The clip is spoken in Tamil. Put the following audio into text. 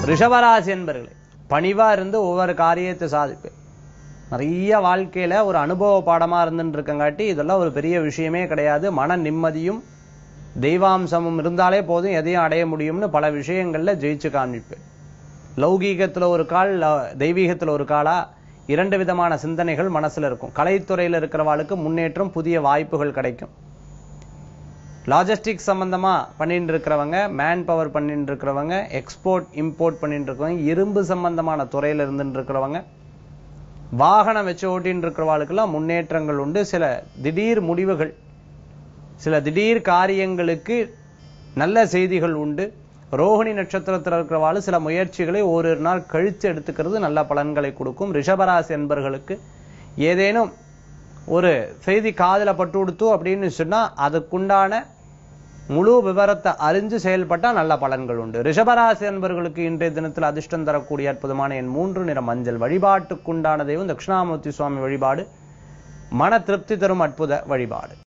ரிஷபராசி என்பர்களே, பணிவா இருந்து ஒவ்வொரு காரியத்தை சாதிப்பேன். நிறைய வாழ்க்கையில ஒரு அனுபவ பாடமா இருந்துட்டு இருக்கங்காட்டி இதெல்லாம் ஒரு பெரிய விஷயமே கிடையாது. மன நிம்மதியும் தெய்வாம்சமும் இருந்தாலே போதும், எதையும் அடைய முடியும்னு பல விஷயங்கள்ல ஜெயிச்சு காண்பிப்பேன். லௌகீகத்துல ஒரு கால், தெய்வீகத்துல ஒரு காலா இரண்டு விதமான சிந்தனைகள் மனசுல இருக்கும். கலைத்துறையில இருக்கிறவாளுக்கு முன்னேற்றம், புதிய வாய்ப்புகள் கிடைக்கும். லாஜிஸ்டிக்ஸ் சம்பந்தமா பண்ணிட்டு இருக்கிறவங்க, மேன் பவர் பண்ணிட்டு இருக்கிறவங்க, எக்ஸ்போர்ட் இம்போர்ட் பண்ணிட்டு இருக்கிறவங்க, இரும்பு சம்பந்தமான துறையில இருந்துட்டு இருக்கிறவங்க, வாகனம் வச்சு ஓட்டின்னு இருக்கிறவாளுக்கெல்லாம் முன்னேற்றங்கள் உண்டு. சில திடீர் முடிவுகள், சில திடீர் காரியங்களுக்கு நல்ல செய்திகள் உண்டு. ரோஹிணி நட்சத்திரத்தில் இருக்கிறவாள் சில முயற்சிகளை ஒரு நாள் கழித்து எடுத்துக்கிறது நல்ல பலன்களை கொடுக்கும். ரிஷபராசி என்பர்களுக்கு ஏதேனும் ஒரு செய்தி காதல பட்டு கொடுத்து அப்படின்னு சொன்னா அதுக்குண்டான முழு விவரத்தை அறிஞ்சு செயல்பட்டா நல்ல பலன்கள் உண்டு. ரிஷபராசி என்பர்களுக்கு இன்றைய தினத்தில் அதிர்ஷ்டம் தரக்கூடிய அற்புதமான எண் 3, நிற மஞ்சள். வழிபாட்டுக்குண்டான தெய்வம் தட்சிணாமூர்த்தி சுவாமி வழிபாடு மன திருப்தி தரும் அற்புத வழிபாடு.